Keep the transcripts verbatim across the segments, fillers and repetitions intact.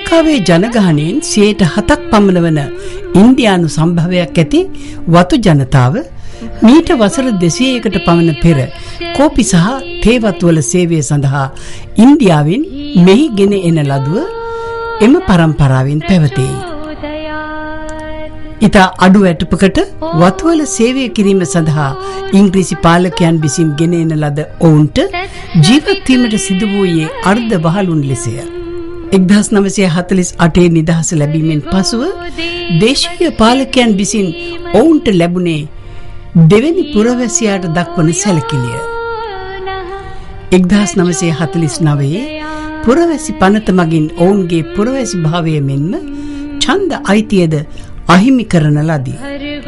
ලංකාවේ ජනගහනයෙන් සියයට හතක් පමණ වන ඉන්දියානු සම්භවයක් ඇති වතු ජනතාව මීට වසර දෙසීයකට පමණ පෙර කෝපි සහ තේ වතුවල සේවය සඳහා ඉන්දියාවෙන් මෙහි ගෙන එන ලදුව එම පරම්පරාවෙන් පැවතේ. ඉතා අඩු ඇටපකට වතුවල සේවය කිරීම සඳහා ඉංග්‍රීසි පාලකයන් විසින් ගෙන එන ලද ඔවුන්ට ජීවත් වීමට සිදු වූයේ අර්ධ වහලුන් ලෙසය. එක්දහස් නවසිය හතළිස් අටේ නිදහස ලැබීමෙන් පසුව දේශීය පාලකයන් විසින් ඔවුන්ට ලැබුණේ දෙවැනි පුරවැසියාට දක්වන සැලකිලිය. එක්දහස් නවසිය හතළිස් නවයේ පුරවැසි පනත මගින් ඔවුන්ගේ පුරවැසි භාවය මෙන්ම ඡන්ද අයිතියද අහිමි කරන ලදී.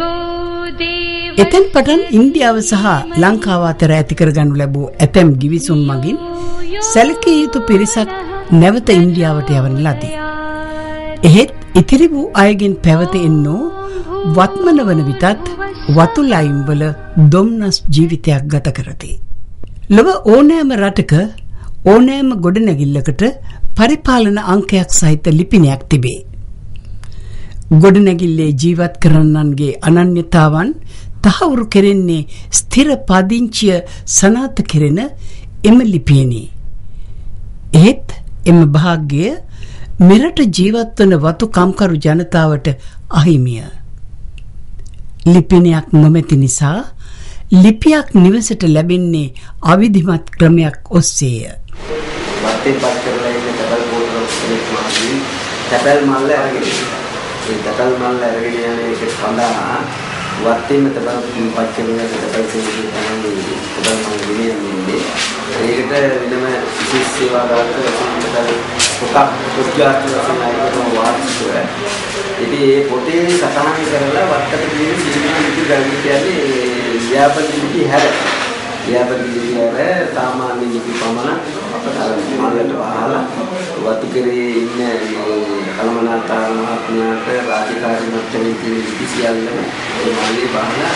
එතෙන් පටන් ඉන්දියාව සහ ලංකාව අතර ඇති කරගනු ලැබූ ඇතැම් ගිවිසුම් මගින් සැලකිය යුතු පිරිසක් නැවත ඉන්දියාවට යවන ලදී. එහෙත් ඉතිරි වූ අයගෙන් පැවත එන්නෝ වත්මන වන විටත් වතු ලයිම් වල දොම්නස් ජීවිතයක් ගත කරති. ලොව ඕනෑම රටක ඕනෑම ගොඩනැගිල්ලකට පරිපාලන අංකයක් සහිත ලිපිනයක් තිබේ. ගොඩනැගිල්ලේ ජීවත් කරන්නන්ගේ අනන්‍යතාවන් තහවුරු කෙරෙන්නේ ස්ථිර පදිංචිය සනාථ කෙරෙන එම ලිපියනේ. එහෙත් එම භාග්‍ය මෙරට ජීවත් වන වතු කම්කරු ජනතාවට අහිමිය. ලිපිනයක් නොමැති නිසා ලිපියක් නිවසට ලැබෙන්නේ අවිධිමත් ක්‍රමයක් ඔස්සේය. වත්තේ පත් කරලා ඉන්න තැපැල් බෝතලක් මාදී තැපැල් මල්ල අරගෙන ඒ තැපැල් මල්ල අරගෙන යන එක සඳහා වත්තේම තැපැල් පත් කරලා තැපැල් සේවය තමයි තැපැල් මල්ල ගෙනියන්නේ. ඒකට වෙනම විශේෂ සේවා දායක වශයෙන් පොතක් පොත්ජාත වශයෙන් ආයතන වාර්ෂිකව ඉතින් ඒ පොතේ සටහන් කරලා වත්තට කියන සිංහල ලිපි ගල්වි කියන්නේ ව්‍යාපෘති ලිපි හැර ව්‍යාපෘති ලිපි හැර සාමාන්‍ය ලිපි පමණ අපට මල්ලට වහලා වතු කරේ ඉන්න කලමනාතාර මහත්මයාට රාජකාරී මට්ටමේ තියෙන ලිපි සියල්ලම ඒ මල්ලේ වහලා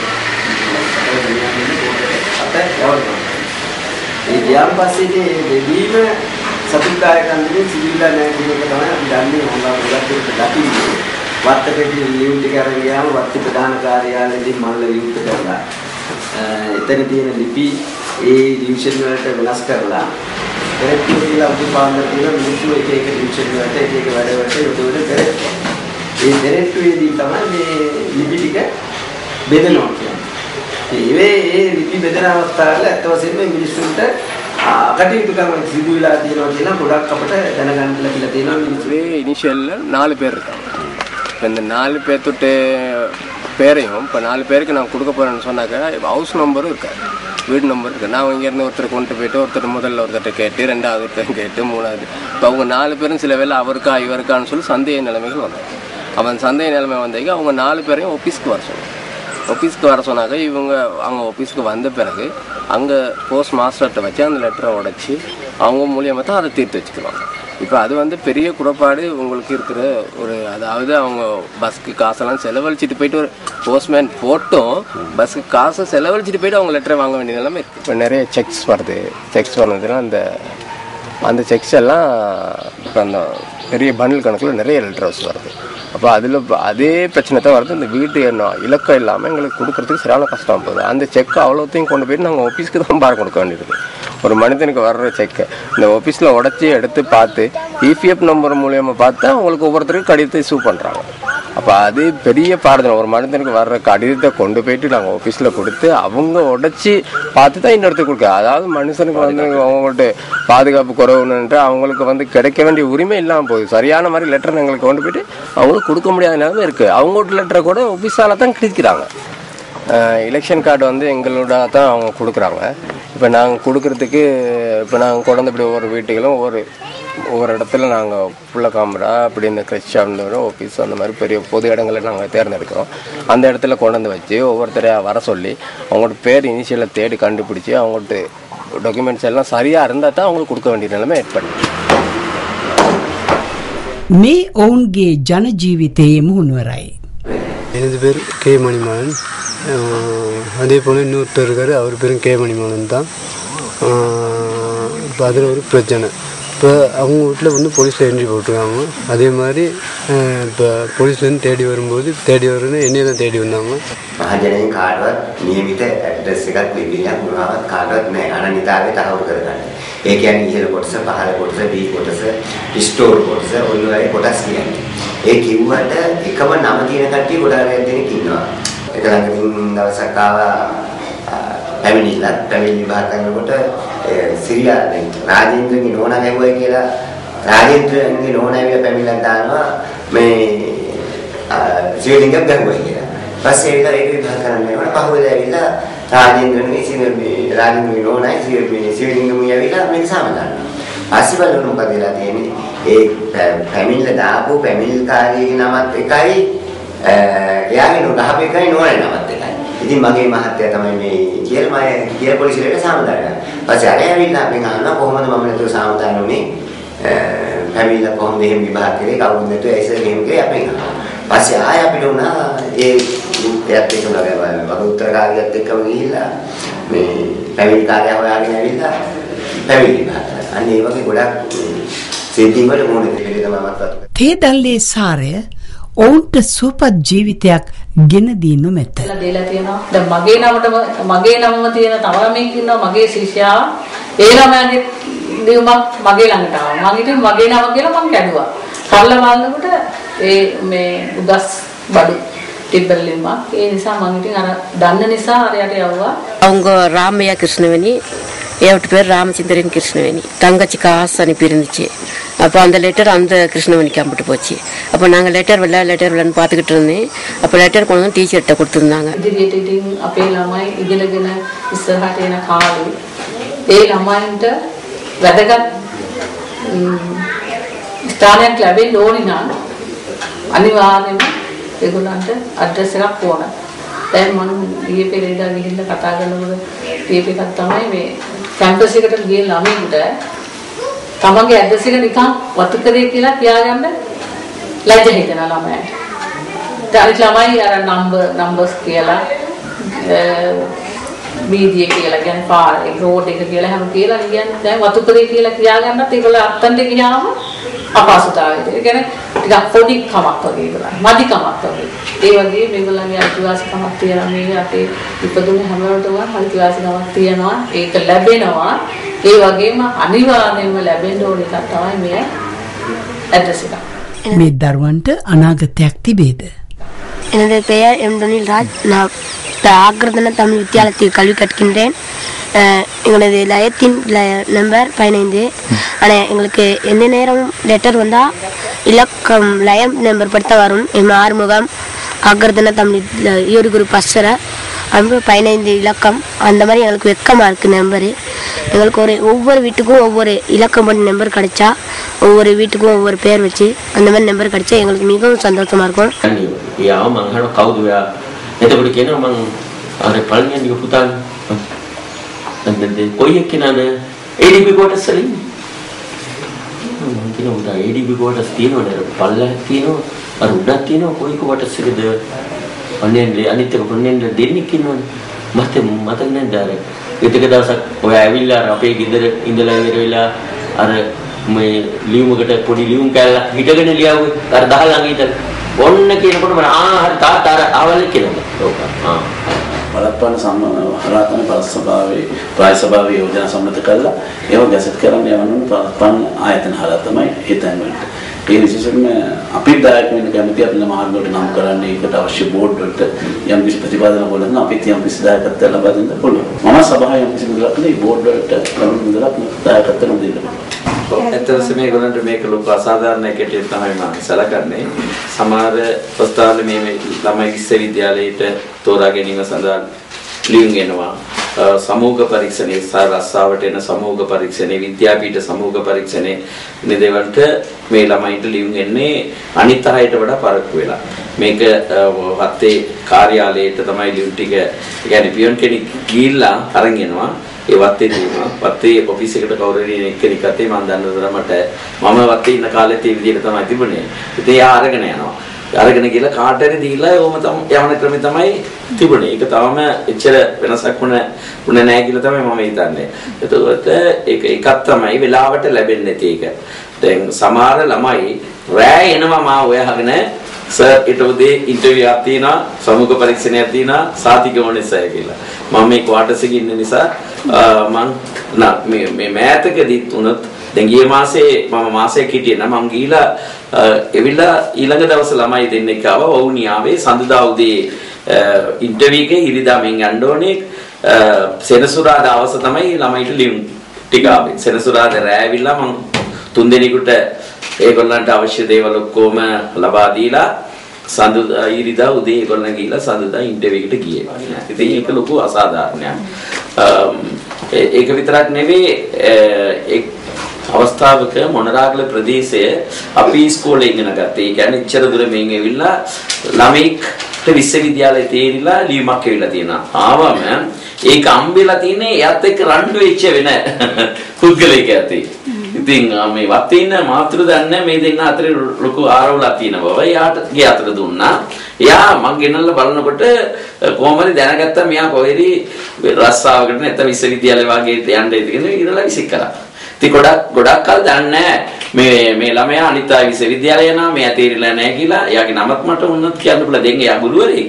අපට යවනවා. ඒ ගියාන් පස්සේ දෙවීම සතුටුදායකන් දෙන්නේ සිවිල්ලා නැහැ කියන එක තමයි අපි දන්නේ. හොඟා ගොඩක් දෙයක් දකින්නේ. වත්තකේ ලියුම් ටික අරන් ගියාම වත්ති ප්‍රධාන කාර්යාලයේදී මල්ල විවෘත කරලා එතන තියෙන ලිපි ඒ ඩිවිෂන් වලට වෙනස් කරලා පෙරට්ටු කියලා උපපාදන තියෙන මිනිස්සු එක එක ඩිවිෂන් වලට එක එක වැඩ වලට යොදවන පෙරට්ටු. ඒ පෙරට්ටුවේදී තමයි මේ ලිපි ටික බෙදනවා කියන්නේ. ඒ ඒ ලිපි බෙදන අවස්ථාවල අත් වශයෙන්ම මිනිස්සුන්ට කටයුතු කරන සිදු වෙලා තියෙනවා කියලා ගොඩක් අපිට දැනගන්න ලැබිලා තියෙනවා. මිනිස්සේ இனிஷியல் நாலு பேர் இருக்காங்க. இந்த நாலு பேர்த்துட்ட பேரையும் இப்போ நாலு பேருக்கு நான் கொடுக்க போகிறேன்னு சொன்னாக்க ஹவுஸ் நம்பரும் இருக்காது, வீடு நம்பர் இருக்குது. நான் இங்கேருந்து ஒருத்தர் கொண்டு போய்ட்டு ஒருத்தர் முதல்ல ஒருத்தர்கிட்ட கேட்டு ரெண்டாவது ஒருத்தர் கேட்டு மூணாவது இப்போ அவங்க நாலு பேரும் சில வேளை அவருக்கா இவருக்கான்னு சொல்லி சந்தேக நிலைமைகள் வந்தாங்க. அவன் சந்தேக நிலைமை வந்தாங்க அவங்க நாலு பேரையும் ஆஃபீஸ்க்கு வர சொன்னாங்க. ஆஃபீஸ்க்கு வர சொன்னாங்க. இவங்க அவங்க ஆஃபீஸ்க்கு வந்த பிறகு அங்கே போஸ்ட் மாஸ்டர்கிட்ட வச்சு அந்த லெட்டரை உடச்சி அவங்க மூலியமாக தான் அதை தீர்த்து வச்சுக்குவாங்க. இப்போ அது வந்து பெரிய குறைபாடு உங்களுக்கு இருக்கிற ஒரு, அதாவது அவங்க பஸ்ஸுக்கு காசெல்லாம் செலவழிச்சிட்டு போயிட்டு ஒரு போஸ்ட்மேன் போட்டும் பஸ்ஸுக்கு காசை செலவழிச்சிட்டு போயிட்டு அவங்க லெட்டரை வாங்க வேண்டிய நிலைமை இருக்குது. இப்போ நிறைய செக்ஸ் வருது. செக்ஸ் வந்ததுன்னா அந்த அந்த செக்ஸ் எல்லாம் இப்போ அந்த பெரிய பண்டில் கணக்கில் நிறைய லெட்டர்ஸ் வருது. அப்போ அதில் அதே பிரச்சனை தான் வருது. இந்த வீட்டு என்ன இலக்கம் இல்லாமல் எங்களுக்கு கொடுக்குறதுக்கு சரியான கஷ்டம் போகுது. அந்த செக்கை அவ்வளோத்தையும் கொண்டு போயிட்டு நாங்கள் ஆஃபீஸ்க்கு தான் பார் கொடுக்க வேண்டியது. ஒரு மனிதனுக்கு வர்ற செக்கை இந்த ஆஃபீஸில் உடச்சி எடுத்து பார்த்து இபிஎஃப் நம்பர் மூலியமாக பார்த்தா அவங்களுக்கு ஒவ்வொருத்தருக்கும் கடிதத்தை இஷ்யூ பண்ணுறாங்க. அப்போ அது பெரிய பாரதம். ஒரு மனிதனுக்கு வர்ற கடிதத்தை கொண்டு போயிட்டு நாங்கள் ஆஃபீஸில் கொடுத்து அவங்க உடச்சி பார்த்து தான் இன்னொருத்தர் கொடுக்க. அதாவது மனுஷனுக்கு வந்து அவங்கள்ட்ட பாதுகாப்பு குறைவுன்னுட்டு அவங்களுக்கு வந்து கிடைக்க வேண்டிய உரிமை இல்லாமல் போகுது. சரியான மாதிரி லெட்டர் எங்களுக்கு கொண்டு போயிட்டு அவங்களுக்கு கொடுக்க முடியாத நிலைமை இருக்குது. அவங்கள்ட்ட லெட்டரை கூட ஆஃபீஸால் தான் கிடைக்கிறாங்க. எலெக்ஷன் கார்டு வந்து எங்களோட தான் அவங்க கொடுக்குறாங்க. இப்போ நாங்கள் கொடுக்குறதுக்கு இப்போ நாங்கள் கொண்டு இப்படி ஒவ்வொரு வீட்டுகளும் ஒவ்வொரு ஒவ்வொரு இடத்துல நாங்கள் புள்ள காமரா அப்படி இந்த கிறிஸ்டான் ஆஃபீஸ் அந்த மாதிரி பெரிய பொது இடங்களை நாங்கள் தேர்ந்தெடுக்கிறோம். அந்த இடத்துல கொண்டு வந்து வச்சு ஒவ்வொருத்தரையாக வர சொல்லி அவங்களோட பேர் இனிஷியலை தேடி கண்டுபிடிச்சி அவங்கள்ட்ட டாக்குமெண்ட்ஸ் எல்லாம் சரியாக இருந்தால் தான் அவங்களுக்கு கொடுக்க வேண்டிய நிலைமை ஏற்படும். මේ ඔවුන්ගේ ජන ජීවිතයේ මුහුණුවරයි. எனது பேர் கே மணிமாறன். அதே போல் இன்னொருத்தர் இருக்கார், அவர் பேரும் கே மணிமாறன் தான். இப்போ அதில் ஒரு பிரச்சனை. இப்போ அவங்க வீட்டில் வந்து போலீஸில் என்ட்ரி போட்டிருக்காங்க. அதே மாதிரி இப்போ போலீஸ்லேருந்து தேடி வரும்போது தேடி வருன்னு என்னையை தான் தேடி வந்தாங்க. මහජනයෙන් කාටවත් නියමිත ඇඩ්‍රස් එකක් ලිපියක් මොනවාවත් කාටවත් නැහැ. අනන්‍යතාවය තහවුරු කරගන්න. ඒ කියන්නේ ඉහළ කොටස, පහළ කොටස, බී කොටස, ස්ටෝර් කොටස ඔය වගේ කොටස් කියන්නේ. ඒ කිව්වට එකම නම කියන කට්ටිය ගොඩාක් දෙනෙක් ඉන්නවා. ඒක ළඟදී දවසක් ආවා පැමිණිලා පැමිණි විභාග කරනකොට සිරියා රාජේන්ද්‍රගේ නෝනා ගැහුවයි කියලා රාජේන්ද්‍රගේ නෝනා ඇවිල්ලා පැමිණිලා දානවා මේ සිවිලිංගම් ගැහුවයි කියලා. පස්සේ ඒක ඒක විභාග කරන්න යනකොට පහුවෙලා ඇවිල්ලා රාජේන්ද්‍රගේ සිවිලි රාජේන්ද්‍රගේ නෝනායි සිවිලි සිවිලිංගම් ඇවිල්ලා මේක සාමදානවා. පස්සේ බලන්න මොකද වෙලා තියෙන්නේ? ඒ පැමිණිලා දාපු පැමිණිල්කාරී නමත් එකයි එයාගේ නෝනාව එකයි නෝනා නමත් එකයි. ඉතින් මගේ මහත්තයා තමයි මේ කියලා මම කියලා පොලිසියට සාමදානවා. පස්සේ අර ඇවිල්ලා මම අහනවා කොහොමද මම නේද සාමදාන උනේ? පැමිණිලා කොහොමද එහෙම විභාග කරේ? කවුරුද නැතුව ඇයිසර් ගෙම් කරේ අපෙන් අහනවා. පස්සේ ආය අපිට උනා ඒ එයාත් එක්කම වගේ උත්තරකාරියත් එක්කම ගිහිල්ලා මේ පැමිණි කාර්යය හොයාගෙන ඇවිල්ලා පැමිණි විභාග කරා. අන්න ඒ වගේ ගොඩක් සිද්ධි වල මොනේ දෙකේ තමයි මතක්. තේදල්ලේ සාරය ඔවුන්ට සුවපත් ජීවිතයක් ගෙන දී නොමැත. දෙලා තියෙනවා. දැන් මගේ නමටම මගේ නමම තියෙන තව ළමෙක් ඉන්නවා මගේ ශිෂ්‍යයා. ඒ ළමයාගේ ලියුමක් මගේ ළඟට ආවා. මම ඉතින් මගේ නම කියලා මම කැඩුවා. කල්ලා බලනකොට ඒ මේ උදස් බඩු ටිබල් ලියුමක්. ඒ නිසා මම ඉතින් අර දන්න නිසා අරයට යවුවා. அவங்க ராமையா கிருஷ்ணவேணி ஏவட்டு பேர் ராமச்சந்திரன் கிருஷ்ணவேணி தங்கச்சிக்கு ஆசை அனுப்பி இருந்துச்சு. அப்போ அந்த லெட்டர் அந்த கிருஷ்ணவேணிக்கு அம்பிட்டு போச்சு. அப்போ நாங்கள் லெட்டர் வில்ல லெட்டர் வில்லன்னு பார்த்துக்கிட்டு இருந்தேன். அப்போ லெட்டர் கொண்டு வந்து டீச்சர்கிட்ட கொடுத்துருந்தாங்க. ඉදිරියට ඉතින් අපේ ළමයි ඉගෙනගෙන ඉස්සරහට එන කාලේ ඒ ළමයින්ට වැදගත් ස්ථානයක් ලැබෙන්න ඕනි නම් අනිවාර්යයෙන්ම ඒගොල්ලන්ට ඇඩ්‍රස් එකක් ඕන. දැන් මම ඊයේ පෙරේදා ගිහිල්ලා කතා කරනකොට ටීප් එකක් තමයි මේ කැම්පස් එකට ගිය ළමයින්ට තමන්ගේ ඇඩ්‍රස් එක නිකන් වතු කරේ කියලා කියාගන්න ලැජ්ජ හිතෙන ළමයින්ට. දැන් ළමයි අර නම්බර් නම්බර්ස් කියලා වීදියේ කියලා කියන්නේ පාරේ රෝඩ් එක කියලා හැම කියලා කියන්නේ දැන් වතු කරේ කියලා කියාගන්නත් ඒගොල්ලෝ අත්තන්ට ගියාම අපහසුතාවයද. ඒ කියන්නේ ටිකක් පොඩි කමක් වගේ ඉවරයි. මදි කමක් වගේ. ඒ වගේ මේගොල්ලන්ගේ අයිතිවාසිකමක් තියෙනවා. මේ අපේ ඉපදුනේ හැමෝටම අයිතිවාසිකමක් තියෙනවා. ඒක ලැබෙනවා. ඒ වගේම අනිවාර්යයෙන්ම ලැබෙන්න ඕන එකක් තමයි මේ ඇඩ්‍රස් එක. මේ දරුවන්ට අනාගතයක් තිබේද? எனது பெயர் எம் டொனில்ராஜ். நான் ஆக்ரதன தமிழ் வித்தியாலயத்தில் கல்வி கற்கின்றேன். எங்களது லயத்தின் நம்பர் பதினைந்து. ஆனால் எங்களுக்கு எந்த நேரம் லெட்டர் வந்தால் இலக்கம் லயம் நம்பர் படுத்த வரும். எம் ஆறுமுகம் ஆக்ரதன தமிழ் ஈரோடு குரூப் அஸ்ஸரை அப்புறம் பதினைந்து இலக்கம் அந்த மாதிரி எங்களுக்கு வெக்கமாக இருக்குது நம்பரு. எங்களுக்கு ஒரு ஒவ்வொரு வீட்டுக்கும் ஒவ்வொரு இலக்கம் பண்ணி நம்பர் கிடைச்சா ஒவ்வொரு வீட்டுக்கும் ஒவ்வொரு பேர் வச்சு அந்த மாதிரி நம்பர் கிடைச்சா எங்களுக்கு மிகவும் சந்தோஷமாக இருக்கும். යා මං අහනවා කවුද ඔයා? එතකොට කියනවා මං අර පළවෙනි පුතා නැත්නම් කොයි එක්කනද ඒඩීබී කොටස් වල ඉන්නේ. මං කියනවා උදා ඒඩීබී කොටස් තියෙනවනේ පල්ලයක් තියෙනවා අර උඩක් තියෙනවා කොයි කොටස් එකද? අනේ අනිත් එක කොන්නේ දෙන්නෙක් ඉන්නවනේ. මට මතක නැහැ දාර. ඒකක දවසක් ඔයා ඇවිල්ලා අපේ ගෙදර ඉඳලා ඉවර වෙලා අර මේ ලියුමකට පොඩි ලියුම් කැල්ලක් හිටගෙන ලියවුවේ අර දහ ළඟ ඉඳලා ඔන්න කියනකොට මම ආ හරි තාත්තා අර ආවල කියලා. ඔව්. ආ. බලපෑන සම්මාන පළාතේ ප්‍රාය සභාවේ යෝජනා සම්මත කළා. ඒව ගැසට් කරන්න යවන්න බලපෑන ආයතන හරහා තමයි හිතන්නේ වලට. ඒ විශේෂයෙන්ම අපි දායක වෙන කැමති අපේ මහානගරට නම් කරන්නේ ඒකට අවශ්‍ය බෝඩ් වලට යම් කිසි ප්‍රතිපාදන වලට අපි යම් කිසි දායකත්වයක් ලබා දෙන්න පුළුවන්. මම සභාවේ යම් කිසි මුදලක් නේ බෝඩ් වලට මුදලක් දායකත්වයක් දෙන්න. ඇත්තටම මේගොල්ලන්ට මේක ලොකු අසාධාරණයක් හැටියට තමයි මම සැලකන්නේ. සමහර ප්‍රස්තාවල මේ ළමයි විශ්වවිද්‍යාලයට තෝරා ගැනීම සඳහා ලියුම් එනවා. සමූහ පරීක්ෂණයේ සාරස්සාවට එන සමූහ පරීක්ෂණයේ විද්‍යාපීඨ සමූහ පරීක්ෂණයේ නිදේවන්ට මේ ළමයින්ට ලියුම් එන්නේ අනිත් අයට වඩා පරක්කු වෙලා. මේක වත්තේ කාර්යාලයට තමයි ලියුම් ටික يعني පියොන් කෙනෙක් ගිහිල්ලා අරන් එනවා. ඒ වත්තේ තියෙනවා. වත්තේ ඔෆිස් එකට කවුරු හරි එක්කෙනෙක් අතේ මම දන්න තරමට මම වත්තේ ඉන්න කාලෙත් ඒ විදිහට තමයි තිබුණේ. ඉතින් එයා අරගෙන යනවා. අරගෙන ගිහලා කාට හරි දීලා ඕම තමයි යවන ක්‍රමය තමයි තිබුණේ. ඒක තාම එච්චර වෙනසක් වුණ වුණ නැහැ කියලා තමයි මම හිතන්නේ. එතකොට ඒක එකක් තමයි වෙලාවට ලැබෙන්නේ නැති එක. දැන් සමහර ළමයි රෑ එනවා මා ඔයාගෙන සර් ඊට උදේ ඉන්ටර්විව් එකක් තියෙනවා, සමුක පරීක්ෂණයක් තියෙනවා, සාතික ඕනේ සර් කියලා. මම මේ ක්වාටර්ස් එකේ ඉන්න නිසා මම මේ මේ මෑතකදී උනත් දැන් ගිය මාසේ මම මාසයක් හිටියේ නම් මම ගිහිලා එවිලා ඊළඟ දවස් ළමයි දෙන්නෙක් ආවා. වවුනියාවේ සඳුදා උදේ ඉන්ටර්විව් එකේ ඉරිදා මෙන් යන්න ඕනේ. සෙනසුරාදා දවස තමයි ළමයිට ලියුම් ටික ආවේ. සෙනසුරාදා රෑ ඇවිල්ලා මම තුන් දිනෙකට ඒගොල්ලන්ට අවශ්‍ය දේවල් ඔක්කොම ලබා දීලා සඳුදා ඉරිදා උදේ ඒගොල්ලන් ගිහිලා සඳුදා ඉන්ටර්විව් එකට ගියේ. ඉතින් ඒක ලොකු අසාධාරණයක්. ඒක විතරක් නෙවෙයි ඒ අවස්ථාවක මොනරාගල ප්‍රදේශයේ අපි ඉස්කෝලේ ඉගෙන ගත්තා. ඒ කියන්නේ ඉච්ඡර දුර මෙන් ඇවිල්ලා ළමයින්ට විශ්වවිද්‍යාලයේ තේරිලා ලියුමක් ඇවිල්ලා තියෙනවා. ආවම ඒක අම්බෙලා තියෙන්නේ එයත් එක්ක රණ්ඩු වෙච්ච වෙන පුද්ගලයෙක් ඇති. ඉතින් මේ වත්තේ ඉන්න මාතෘ දන්නේ මේ දෙන්න අතරේ ලොකු ආරවුලක් තියෙන බව. එයාට ගේ අතට දුන්නා. එයා මං ගෙනල්ලා බලනකොට කොහොමද දැනගත්තා මෙයා කොහෙරි රස්සාවකට නැත්නම් විශ්වවිද්‍යාලය වගේ යන්න ඉද කියන ඉරලා විසික් කරා. ඉතින් ගොඩක් ගොඩක් කල් දන්නේ මේ මේ ළමයා අනිත් ආ විශ්වවිද්‍යාලය යනවා මෙයා තේරිලා නැහැ කියලා. එයාගේ නමත් මට උන්නත් කියන්න පුළුවන්. දැන් එයා ගුරුවරයෙක්.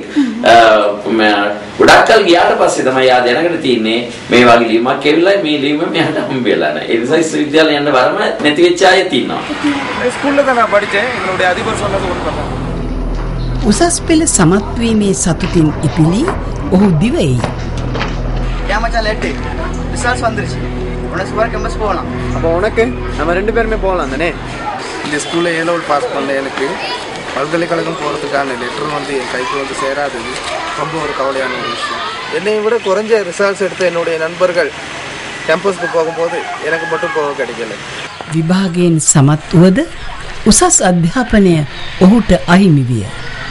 ගොඩක් කල් ගියාට පස්සේ තමයි එයා දැනගෙන තින්නේ මේ වගේ ලියුමක් ඇවිල්ලා මේ ලියුම මෙයාට හම්බෙලා නැහැ. ඒ නිසා විශ්වවිද්‍යාලය යන්න බරම නැති වෙච්ච අය තියෙනවා. ස්කූල්ல தான் நான் படிச்சேன். எங்களுடைய அதிபர் சொன்னது உண்மைதான். උසස් පෙළ සමත් වීමේ සතුටින් ඉපිලි ඔහු දිවෙයි. யா மச்சான் லேட். ரிசல்ட்ஸ் வந்துருச்சு. உனக்கு சுவர் கேம்பஸ் போகலாம். அப்போ உனக்கு நம்ம ரெண்டு பேருமே போகலாம் தானே. இந்த ஸ்கூலில் ஏ லெவல் பாஸ் பண்ண எனக்கு பல்கலைக்கழகம் போகிறதுக்கான லெட்டர் வந்து என் கைக்கு வந்து சேராதது ரொம்ப ஒரு கவலையான ஒரு விஷயம். என்னை விட குறைஞ்ச ரிசல்ட்ஸ் எடுத்த என்னுடைய நண்பர்கள் கேம்பஸ்க்கு போகும்போது எனக்கு மட்டும் போக கிடைக்கல. විභාගයෙන් සමත් වුවද උසස් අධ්‍යාපනය ඔහුට අහිමි විය.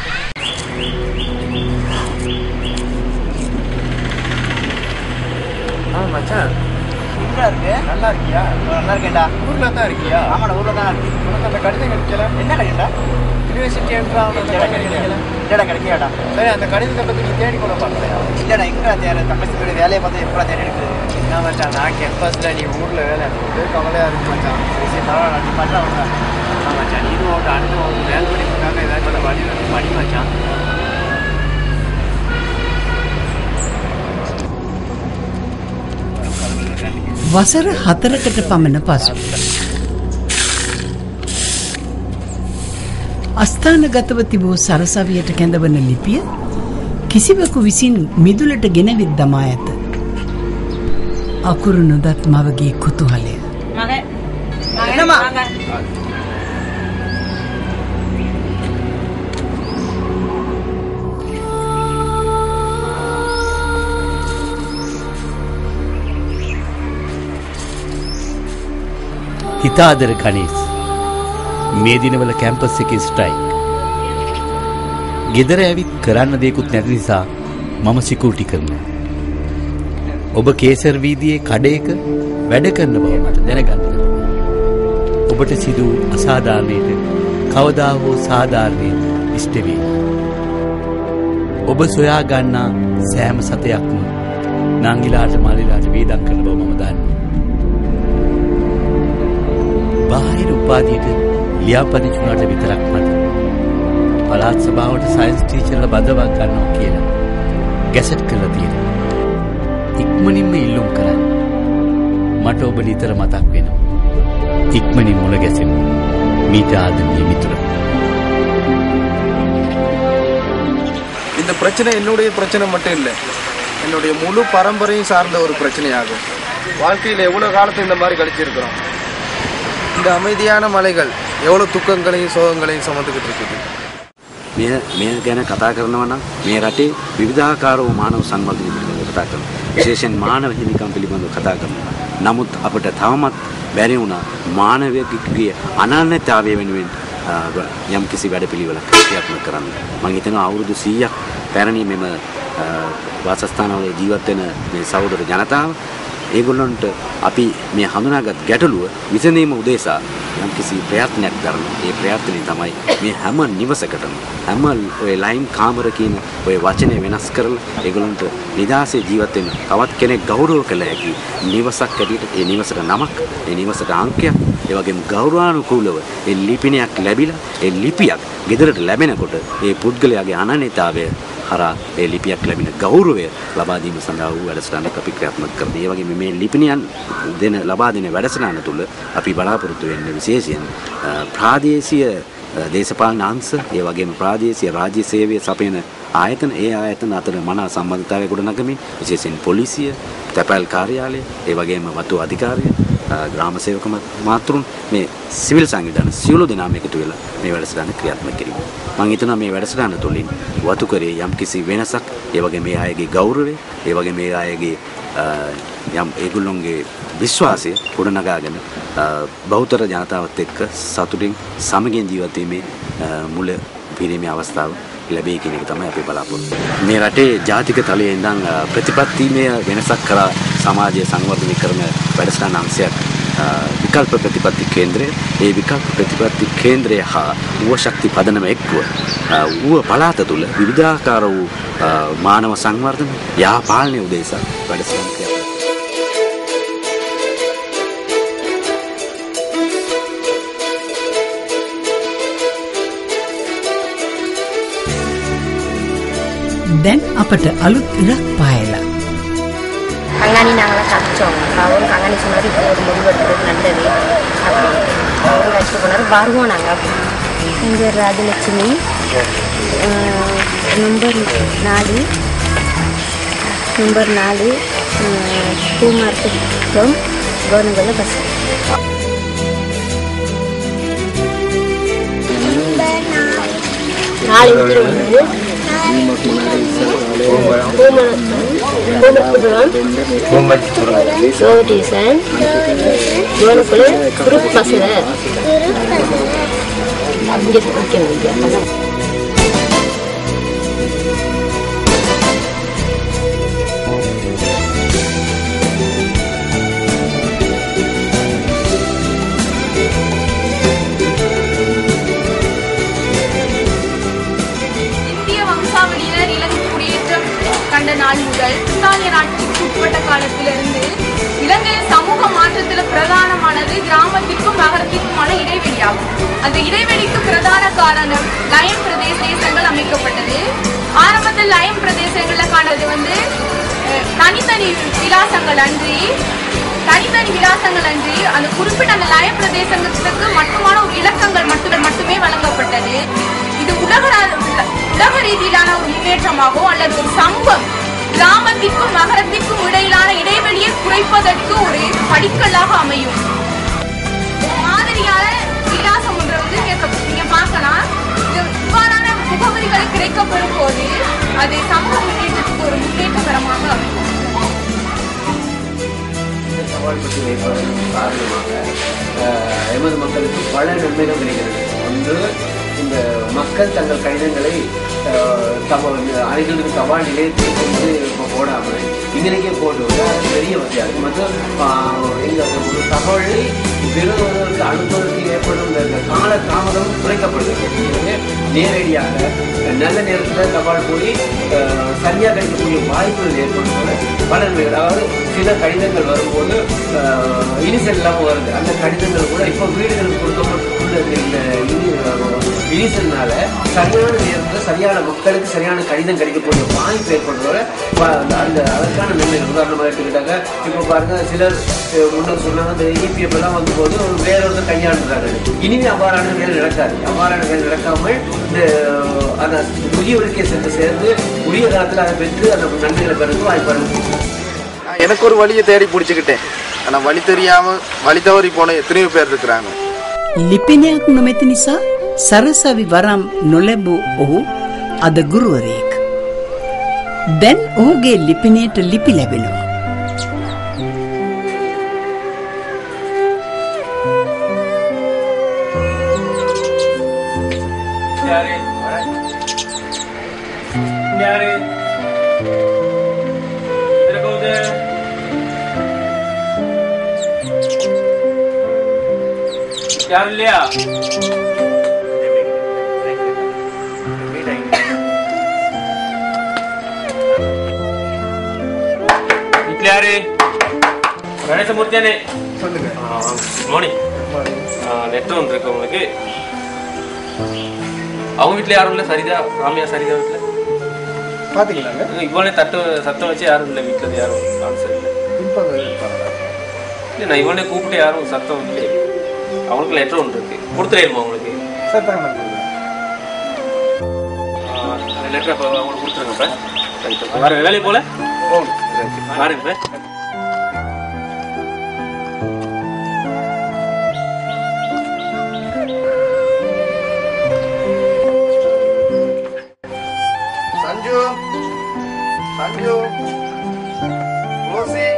ஆ மச்சான் நல்லா இருக்கு. நல்லா இருக்கியா? நல்லா இருக்கேன்டா. ஊர்ல தான் இருக்கியா? ஆமாடா ஊர்ல தான் இருக்கு. உனக்கு அந்த கடிதம் கிடைக்கல? என்ன கடிதம்டா? யூனிவர்சிட்டி என்ட்ரான் கிடைக்கல. இல்லடா கிடைக்கலடா. சரி அந்த கடிதத்தை பத்தி நீ தேடி கூட பார்க்கலையா? இல்லடா எங்கடா தேட தங்கச்சி வீடு வேலையை பார்த்து எப்படா தேடி எடுக்குது? என்ன மச்சான் நான் கேம்பஸ்ல நீ ஊர்ல வேலை எடுத்து கவலையா இருக்கு மச்சான். சரி பரவாயில்ல நீ பண்ண வந்தா. ஆ மச்சான் நீ ஒரு அனுபவம் வேலை படிப்புக்காக ஏதாவது வழி வந்து படி மச்சான். වසර හතරකට පමණ පසු අස්ථානගතව තිබූ සරසවියට කැඳවන ලිපිය කිසිවෙකු විසින් මිදුලට ගෙනවිත් දමා ඇත. අකුරු නොදත් මවගේ කුතුහලය. හිතාදර ගණේස් මේ දිනවල කැම්පස් එකේ ස්ට්‍රයික්. ගෙදර ඇවිත් කරන්න දෙයක්වත් නැති නිසා මම සිකියුරිටි කරනවා. ඔබ කේසර් වීදියේ කඩේක වැඩ කරන බව මට දැනගන්න ලැබුණා. ඔබට සිදු අසාධාරණයට කවදා හෝ සාධාරණයෙන් ඉෂ්ට වේ. ඔබ සොයා ගන්නා සෑම සතයක්ම නංගිලාට මාලිලාට වේදම් කරන බව මම දන්නවා. බාහිර උපාධියට ලියාපදිංචි වුණාට විතරක් මට පළාත් සභාවට සයන්ස් ටීචර්ලා බදවා ගන්නවා කියලා ගැසට් කරලා තියෙනවා. ඉක්මනින්ම ඉල්ලුම් කරන්න. මට ඔබ නිතර මතක් වෙනවා. ඉක්මනින් මුණ ගැසෙමු. මීට ආදරණීය මිතුරා. இந்த பிரச்சனை என்னுடைய பிரச்சனை மட்டும் இல்லை, என்னுடைய முழு பரம்பரையும் சார்ந்த ஒரு பிரச்சனையாகும். வாழ்க்கையில் எவ்வளோ காலத்தை இந்த மாதிரி கழிச்சிருக்கிறோம். இந்த அமைதியான மலைகள் எவ்வளோ துக்கங்களையும் சோகங்களையும் සමඳකට இருக்குது. මේ මේ ගැන කතා කරනවා නම් මේ රටේ විවිධාකාර වූ මානව සංවර්ධනය පිළිබඳව කතා කරනවා. විශේෂයෙන් මානව හිමිකම් පිළිබඳව කතා කරනවා. නමුත් අපිට තවමත් බැරි වුණා මානවයෙකුගේ අනන්‍යතාවය වෙනුවෙන් යම් කිසි වැඩපිළිවෙලක් ක්‍රියාත්මක කරන්න. මම හිතනවා අවුරුදු සීයක් පැරණි මෙම වාසස්ථානවල ජීවත් වෙන මේ සහෝදර ජනතාව ඒගොල්ලන්ට අපි මේ හඳුනාගත් ගැටලුව විසඳීම උදෙසා යම් කිසි ප්‍රයත්නයක් කරනවා. ඒ ප්‍රයත්නේ තමයි මේ හැම නිවසකටම හැම ඔය ලයිම් කාමර කියන ඔය වචනේ වෙනස් කරලා ඒගොල්ලන්ට නිදාසේ ජීවත් වෙන තවත් කෙනෙක් ගෞරව කළ හැකි නිවසක් ඇටියට ඒ නිවසට නමක්, ඒ නිවසට අංකයක්, ඒ වගේම ගෞරවානුකූලව ඒ ලිපිනයක් ලැබිලා ඒ ලිපියක් ගෙදරට ලැබෙනකොට ඒ පුද්ගලයාගේ අනන්‍යතාවය හරහා ඒ ලිපියක් ලැබෙන ගෞරවය ලබා දීම සඳහා වූ වැඩසටහනක් අපි ක්‍රියාත්මක කරනවා. ඒ වගේම මේ ලිපිනියන් දෙන ලබා දෙන වැඩසටහන තුළ අපි බලාපොරොත්තු වෙන්නේ විශේෂයෙන් ප්‍රාදේශීය දේශපාලන අංශ, ඒ වගේම ප්‍රාදේශීය රාජ්‍ය සේවය සපයන ආයතන, ඒ ආයතන අතර මනා සම්බන්ධතාවය ගොඩනගමින් විශේෂයෙන් පොලිසිය, තැපැල් කාර්යාලය, ඒ වගේම වතු අධිකාරිය, ග්‍රාම සේවක මාතෘන් මේ සිවිල් සංවිධාන සියලු දෙනාම එකතු වෙලා මේ වැඩසටහන ක්‍රියාත්මක කිරීම. මම හිතනවා මේ වැඩසටහන තුළින් වතු කරේ යම් කිසි වෙනසක්, ඒ වගේ මේ අයගේ ගෞරවය, ඒ වගේ මේ අයගේ යම් ඒගොල්ලොන්ගේ විශ්වාසය ගොඩනගාගෙන බහුතර ජනතාවත් එක්ක සතුටින් සමගින් ජීවත් වීමේ මුල පිරීමේ අවස්ථාව ලැබෙයි කියන එක තමයි අපි බලාපොරොත්තු වෙන්නේ. මේ රටේ ජාතික තලයේ ඉඳන් ප්‍රතිපත්තිමය වෙනසක් කරා සමාජය සංවර්ධනය කරන වැඩසටහන අංශයක් විකල්ප ප්‍රතිපත්ති කේන්ද්‍රය. ඒ විකල්ප ප්‍රතිපත්ති කේන්ද්‍රය හා ඌව ශක්ති පදනම එක්ව ඌව පළාත තුළ විවිධාකාර වූ මානව සංවර්ධන යාපාලනය උදෙසා වැඩසටහන් ක්‍රියාත්මක. දැන් අපට අලුත් ඉලක් පායලා அங்காணி நாங்களாம் தப்பிச்சோம். அவரும் அங்காணி சொன்னார் இப்போ ஒரு முடிவெடுக்கிறது நல்லது அப்படின்னு அவரும் கழிச்சு போனார். வருவோம் நாங்கள் எங்கள் பேர் ராஜலட்சுமி, நம்பர் நாலு நம்பர் நாலு பூ மார்க்கெட் கவர்மெண்ட் பஸ். நாலு வந்து சோடிசன் இவனுக்குள்ள குரூப் பஸ்ல இங்கே நிற்க நாள் முதல் இத்தாலிய நாட்டுக்கு உட்பட்ட காலத்திலிருந்து இலங்கையில் சமூக மாற்றத்தில் பிரதானமானது கிராமத்திற்கும் நகரத்திற்குமான இடைவெளியாகும். அந்த இடைவெளிக்கு பிரதான காரணம் லயம் பிரதேச தேசங்கள் அமைக்கப்பட்டது. ஆரம்பத்தில் லயம் பிரதேசங்கள்ல காணது வந்து தனித்தனி விலாசங்கள் அன்றி தனித்தனி விலாசங்கள் அன்றி அந்த குறிப்பிட்ட அந்த லய பிரதேசங்களுக்கு மட்டுமான ஒரு இலக்கங்கள் மட்டுமே மட்டுமே வழங்கப்பட்டது. இது உலக உலக ரீதியிலான ஒரு முன்னேற்றமாகவோ அல்லது ஒரு சமூகம் கிராமத்திற்கும் நகரத்திற்கும் இடையிலான இடைவெளியை குறைப்பதற்கு ஒரு படிக்கல்லாக அமையும். மாதிரியான விலாசம் ஒன்றை வந்து நீங்க பார்க்கலாம். இவ்வாறான முகவரிகளை கிடைக்கப்படும் போது அது சமூக முன்னேற்றத்துக்கு ஒரு முன்னேற்றகரமாக அமையும். சவால் பற்றி வைப்பதன் காரணமாக எமது மக்களுக்கு பல நன்மைகள் கிடைக்கிறது. ஒன்று, இந்த மக்கள் தங்கள் கடிதங்களை அனைகளுக்கு தபால் நிலையத்தில் கொண்டு இப்போ போடாமல் இங்கனைக்கே போட்டு அது பெரிய வசதியாக மற்றும் எங்கள் ஒரு தகவலை பெறுவதற்கு அனுப்புவதற்கு ஏற்படும் இந்த கால தாமதம் குறைக்கப்படுகிறது. நேரடியாக நல்ல நேரத்தில் தபால் போய் சரியாக கிடைக்கக்கூடிய வாய்ப்புகள் ஏற்படுவதோட பல நன்மைகள். அதாவது சில கடிதங்கள் வரும்போது இனிசல் இல்லாமல் வருது. அந்த கடிதங்கள் கூட இப்போ வீடுகளுக்கு கொடுக்கப்பட்டுள்ள இந்த இனிசல்னால சரியான நேரத்தில் சரியான மக்களுக்கு சரியான கடிதம் கிடைக்கக்கூடிய வாய்ப்பு ஏற்படுறதோட அந்த அதற்கான நன்மைகள். உதாரணமாக எடுத்துக்கிட்டாங்க, இப்போ பாருங்க சிலர் முன்னர் சொன்னாங்க இந்த இபிஎஃப் எல்லாம் வந்து போது வேற ஒருத்தர் கையாண்டுறாங்க. இனிமே அவ்வாறான வேலை நடக்காது. அவ்வாறான வேலை நடக்காமல் இந்த அந்த முதியவருக்கே சென்று சேர்ந்து உரிய காலத்தில் அதை பெற்று அந்த நன்மைகளை பெறதுக்கு வாய்ப்பு இருக்கு. எனக்கு ஒரு வழியை தேடி பிடிச்சிக்கிட்டேன். ஆனால் வழி தெரியாம வழி தவறி போன எத்தனையோ பேர் இருக்கிறாங்க. ලිපිනයක් නොමැති නිසා සරසවි වරම් නොලැබූ ඔහු අද ගුරුවරයෙක්. දැන් ඔහුගේ ලිපිනයට ලිපි ලැබෙනවා. யாரும் இல்லையா? வீட்டுல யாரு? கணேசமூர்த்தியானே சொல்லுங்க. மார்னிங். நெட் ஒன்று இருக்கு உங்களுக்கு. அவங்க வீட்டுல யாரும் இல்லை. சரிதா ராமியா சரிதா வீட்டுல பாத்தீங்களா? இவ்வளோ தட்டு சத்தம் வச்சு யாரும் இல்லை வீட்டுல. யாரும் ஆன்சர் இல்லை. இல்லை நான் இவனே கூப்பிட்டு யாரும் சத்தம் இல்லை. அவங்களுக்கு லெட்டர் ஒன்று இருக்கு. கொடுத்துருமா உங்களுக்கு? லெட்டர் இப்போ அவங்களுக்கு கொடுத்துருங்க. இப்போ வேற வேலையை போல பாருங்க. சஞ்சு சஞ்சு ரோசி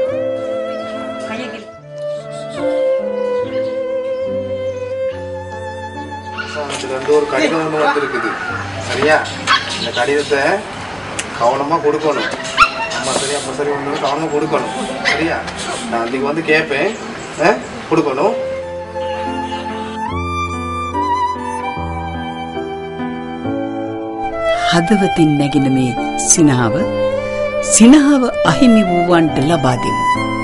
ரெண்டு ஒரு கடிதம் வந்துருக்குது. சரியா? இந்த கடிதத்தை கவனமா கொடுக்கணும். அம்மா சரி அப்பா சரி ஒன்று கவனமா கொடுக்கணும். சரியா? நான் அதுக்கு வந்து கேட்பேன். கொடுக்கணும். හදවතින් නැගෙන මේ සිනහව සිනහව අහිමි වූවන්ට ලබා දෙමු.